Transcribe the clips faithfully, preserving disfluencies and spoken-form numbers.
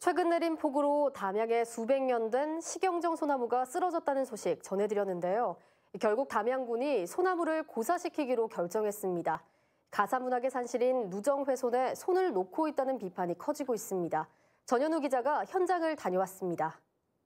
최근 내린 폭우로 담양에 수백 년 된 식용정 소나무가 쓰러졌다는 소식 전해드렸는데요. 결국 담양군이 소나무를 고사시키기로 결정했습니다. 가사문학의 산실인 누정훼손에 손을 놓고 있다는 비판이 커지고 있습니다. 전현우 기자가 현장을 다녀왔습니다.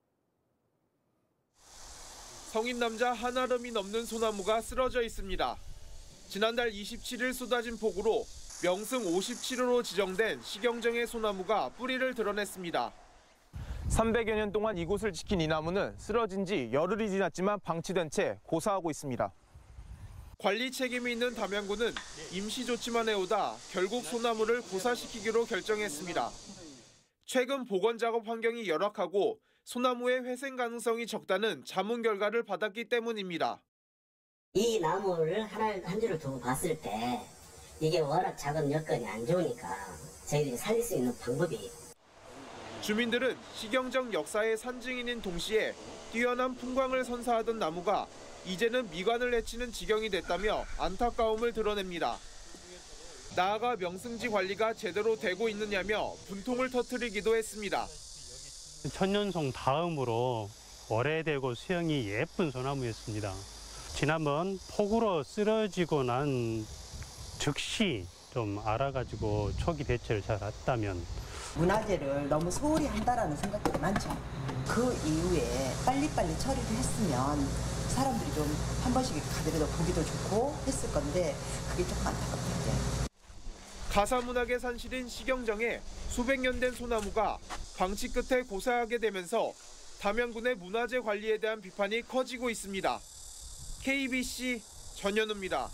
성인 남자 한아름이 넘는 소나무가 쓰러져 있습니다. 지난달 이십칠일 쏟아진 폭우로 명승 오십칠 호로 지정된 식용정의 소나무가 뿌리를 드러냈습니다. 삼백여 년 동안 이곳을 지킨 이 나무는 쓰러진 지 열흘이 지났지만 방치된 채 고사하고 있습니다. 관리 책임이 있는 담양군은 임시 조치만 해오다 결국 소나무를 고사시키기로 결정했습니다. 최근 복원 작업 환경이 열악하고 소나무의 회생 가능성이 적다는 자문 결과를 받았기 때문입니다. 이 나무를 하나, 한 줄을 두고 봤을 때 이게 워낙 작업 여건이 안 좋으니까 저희들이 살릴 수 있는 방법이. 주민들은 식용정 역사의 산증인인 동시에 뛰어난 풍광을 선사하던 나무가 이제는 미관을 해치는 지경이 됐다며 안타까움을 드러냅니다. 나아가 명승지 관리가 제대로 되고 있느냐며 분통을 터뜨리기도 했습니다. 천년송 다음으로 오래되고 수형이 예쁜 소나무였습니다. 지난번 폭우로 쓰러지고 난 즉시 좀 알아가지고 초기 대처를 잘 했다면. 문화재를 너무 소홀히 한다라는 생각들이 많죠. 그 이후에 빨리빨리 처리를 했으면 사람들이 좀 한 번씩 가더라도 보기도 좋고 했을 건데 그게 조금 안타깝던데. 가사문학의 산실인 식용정에 수백 년 된 소나무가 방치 끝에 고사하게 되면서 담양군의 문화재 관리에 대한 비판이 커지고 있습니다. 케이비씨 전현우입니다.